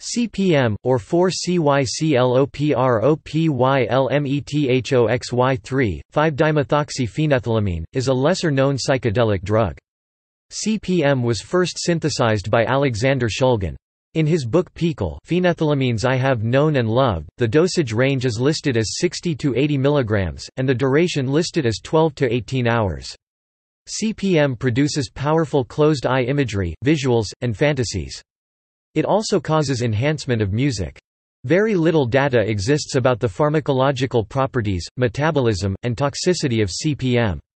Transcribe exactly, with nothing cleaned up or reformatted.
C P M, or four cyclopropylmethoxy three, five-dimethoxyphenethylamine, is a lesser-known psychedelic drug. C P M was first synthesized by Alexander Shulgin. In his book Pikul, Phenethylamines I Have Known and Loved, the dosage range is listed as sixty to eighty milligrams, and the duration listed as twelve to eighteen hours. C P M produces powerful closed-eye imagery, visuals, and fantasies. It also causes enhancement of music. Very little data exists about the pharmacological properties, metabolism, and toxicity of C P M.